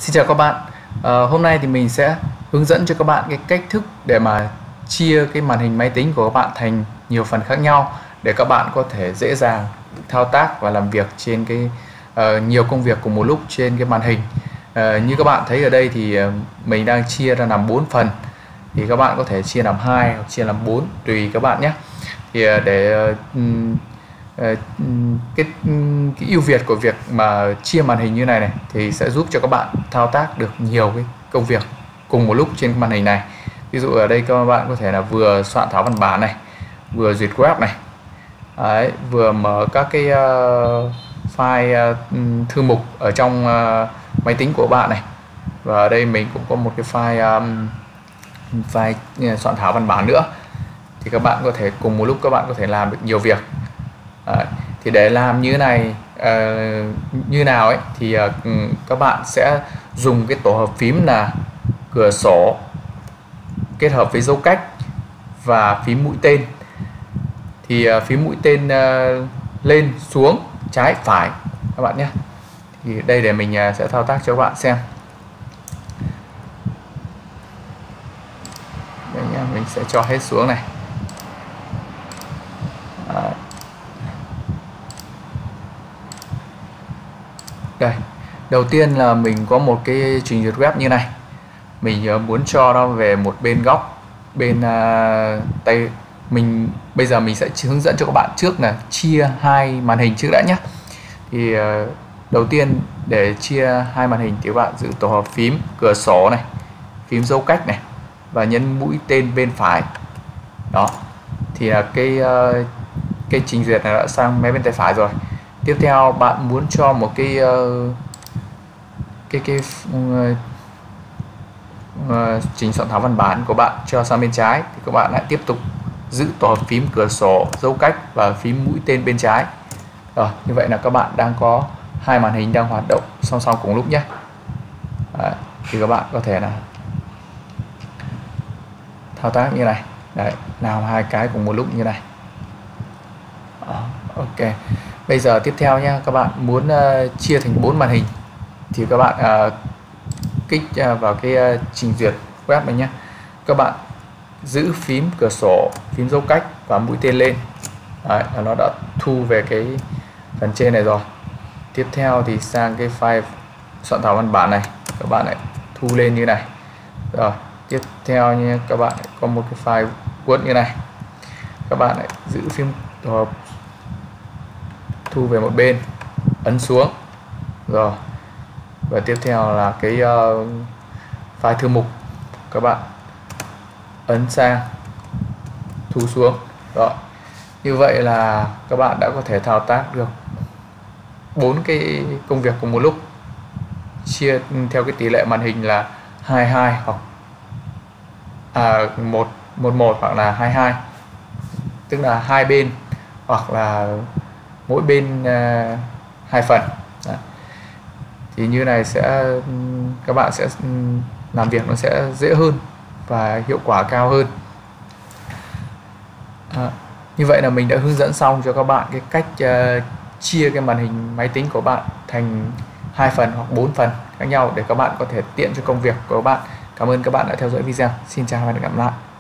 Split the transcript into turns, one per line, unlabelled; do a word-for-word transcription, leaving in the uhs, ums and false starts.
Xin chào các bạn. À, hôm nay thì mình sẽ hướng dẫn cho các bạn cái cách thức để mà chia cái màn hình máy tính của các bạn thành nhiều phần khác nhau để các bạn có thể dễ dàng thao tác và làm việc trên cái uh, nhiều công việc cùng một lúc trên cái màn hình. Uh, như các bạn thấy ở đây thì uh, mình đang chia ra làm bốn phần, thì các bạn có thể chia làm hai hoặc chia làm bốn tùy các bạn nhé. Thì uh, để uh, cái, cái ưu việt của việc mà chia màn hình như này này thì sẽ giúp cho các bạn thao tác được nhiều cái công việc cùng một lúc trên màn hình này. Ví dụ ở đây các bạn có thể là vừa soạn thảo văn bản này, vừa duyệt web này, đấy, vừa mở các cái uh, file uh, thư mục ở trong uh, máy tính của bạn này, và ở đây mình cũng có một cái file um, file uh, soạn thảo văn bản nữa. Thì các bạn có thể cùng một lúc các bạn có thể làm được nhiều việc. Đấy, thì để làm như này uh, như nào ấy thì uh, các bạn sẽ dùng cái tổ hợp phím là cửa sổ kết hợp với dấu cách và phím mũi tên. Thì uh, phím mũi tên uh, lên xuống trái phải các bạn nhé. Thì đây để mình uh, sẽ thao tác cho các bạn xem. Đây nhá, mình sẽ cho hết xuống này. Đấy. Đây, đầu tiên là mình có một cái trình duyệt web như này. Mình muốn cho nó về một bên góc, bên uh, tay. Mình bây giờ mình sẽ hướng dẫn cho các bạn trước là chia hai màn hình trước đã nhé. Thì uh, đầu tiên để chia hai màn hình thì các bạn giữ tổ hợp phím cửa sổ này, phím dấu cách này và nhấn mũi tên bên phải. Đó, thì là cái uh, cái trình duyệt này đã sang máy bên tay phải rồi. Tiếp theo bạn muốn cho một cái uh, cái cái uh, uh, trình soạn thảo văn bản của bạn cho sang bên trái thì các bạn lại tiếp tục giữ tổ hợp phím cửa sổ, dấu cách và phím mũi tên bên trái. Rồi, như vậy là các bạn đang có hai màn hình đang hoạt động song song cùng lúc nhé. Đấy, thì các bạn có thể là thao tác như này. Đấy, làm hai cái cùng một lúc như này. Đó, ok. Bây giờ tiếp theo nha, các bạn muốn uh, chia thành bốn màn hình thì các bạn uh, kích uh, vào cái uh, trình duyệt web này nhé. Các bạn giữ phím cửa sổ, phím dấu cách và mũi tên lên. Đấy, nó đã thu về cái phần trên này rồi. Tiếp theo thì sang cái file soạn thảo văn bản này, các bạn lại thu lên như này. Rồi, tiếp theo như các bạn có một cái file Word như này. Các bạn lại giữ phím tổ hợp thu về một bên, ấn xuống. Rồi, và tiếp theo là cái uh, file thư mục, các bạn ấn sang, thu xuống. Rồi, như vậy là các bạn đã có thể thao tác được bốn cái công việc cùng một lúc, chia theo cái tỷ lệ màn hình là hai hai hoặc à, một một một hoặc là hai hai, tức là hai bên hoặc là mỗi bên uh, hai phần. Đấy. Thì như này sẽ các bạn sẽ làm việc nó sẽ dễ hơn và hiệu quả cao hơn. À, như vậy là mình đã hướng dẫn xong cho các bạn cái cách uh, chia cái màn hình máy tính của bạn thành hai phần hoặc bốn phần khác nhau để các bạn có thể tiện cho công việc của các bạn. Cảm ơn các bạn đã theo dõi video. Xin chào và hẹn gặp lại.